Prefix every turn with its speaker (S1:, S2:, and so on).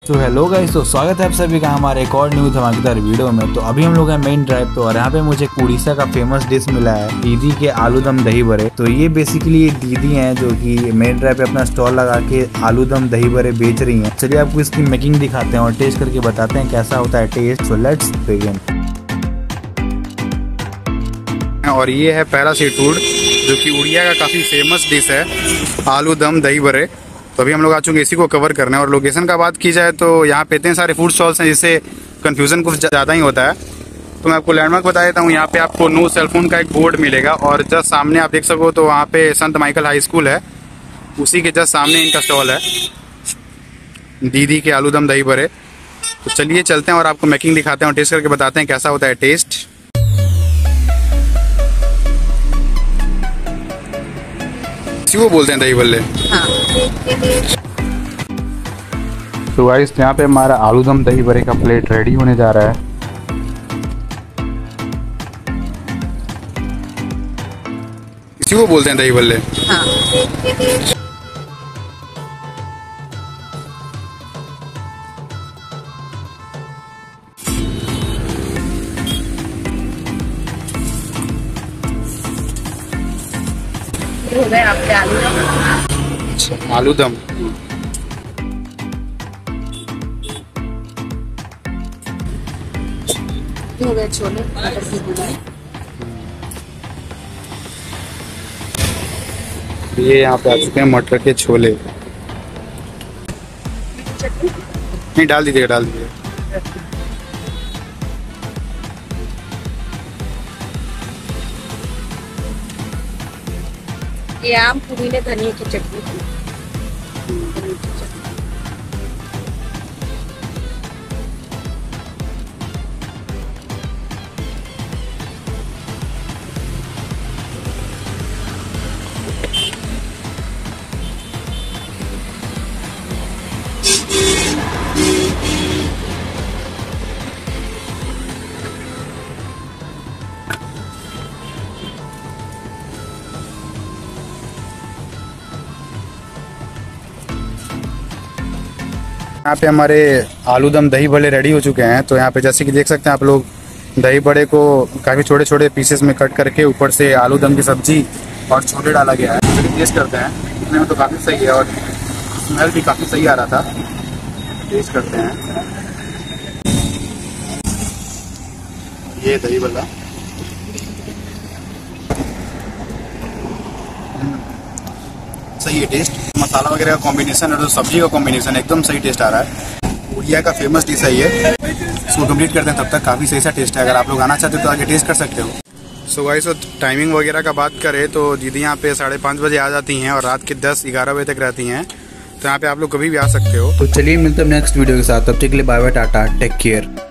S1: तो hello guys, तो स्वागत है आप सभी का हमारे एक और न्यू धमाकेदार वीडियो में। तो अभी हम लोग हैं मेन ड्राइव पे और यहाँ पे मुझे उड़ीसा का फेमस डिश मिला है, दीदी के आलू दम दही बड़े। तो ये बेसिकली एक दीदी हैं जो कि मेन ड्राइव पे अपना स्टॉल लगा के आलू दम दही बड़े बेच रही हैं। चलिए आपको इसकी मेकिंग दिखाते हैं और टेस्ट करके बताते हैं कैसा होता है टेस्ट। So let's begin.
S2: और ये है पैरासीट फूड जो कि उड़िया का काफ़ी फेमस डिश है, आलू दम दही बड़े। तो अभी हम लोग आ चुके हैं इसी को कवर करने। और लोकेशन का बात की जाए तो यहाँ पे इतने सारे फूड स्टॉल्स हैं जिससे कन्फ्यूज़न कुछ ज़्यादा ही होता है। तो मैं आपको लैंडमार्क बता देता हूँ। यहाँ पे आपको नो सेलफोन का एक बोर्ड मिलेगा और जस्ट सामने आप देख सको तो वहाँ पे संत माइकल हाई स्कूल है, उसी के जस्ट सामने इनका स्टॉल है, दीदी के आलू दम दही बड़े। तो चलिए चलते हैं और आपको मेकिंग दिखाते हैं और टेस्ट करके बताते हैं कैसा होता है टेस्ट। वो बोलते हैं दही बल्ले। तो गाइस यहाँ पे हमारा आलू दम दही बड़े का प्लेट रेडी होने जा रहा है। इसी को बोलते हैं दही बल्ले।
S3: हो गए आपके आलू दम।
S2: आलू दम
S3: हो गए छोले मटर की पूरी।
S2: ये यहाँ पे आ चुके हैं मटर के छोले। नहीं डाल दीजिएगा, डाल दीजिएगा।
S3: ये आम पुदीने धनिया की चटनी।
S2: यहाँ पे हमारे आलू दम दही बड़े रेडी हो चुके हैं। तो यहाँ पे जैसे कि देख सकते हैं आप लोग, दही बड़े को काफ़ी छोटे छोटे पीसेस में कट करके ऊपर से आलू दम की सब्जी और छोले डाला गया है। चलिए टेस्ट करते हैं। दिखने में तो काफ़ी सही है और स्मेल भी काफ़ी सही आ रहा था। टेस्ट करते हैं। ये दही बड़ा सही है टेस्ट। मसाला वगैरह का कॉम्बिनेशन और सब्जी का कॉम्बिनेशन एकदम सही टेस्ट आ रहा है। उड़िया का फेमस डिश है ये। इसको कंप्लीट करते हैं, तब तक काफ़ी सही सा टेस्ट है। अगर आप लोग आना चाहते हो तो आगे टेस्ट कर सकते हो। सो गाइस, टाइमिंग वगैरह का बात करें तो दीदी यहाँ पे 5:30 बजे आ जाती हैं और रात के 10-11 बजे तक रहती हैं। तो यहाँ पे आप लोग कभी भी आ सकते हो।
S1: तो चलिए मिलते हैं नेक्स्ट वीडियो के साथ। तब तक के लिए bye bye, tata, take care.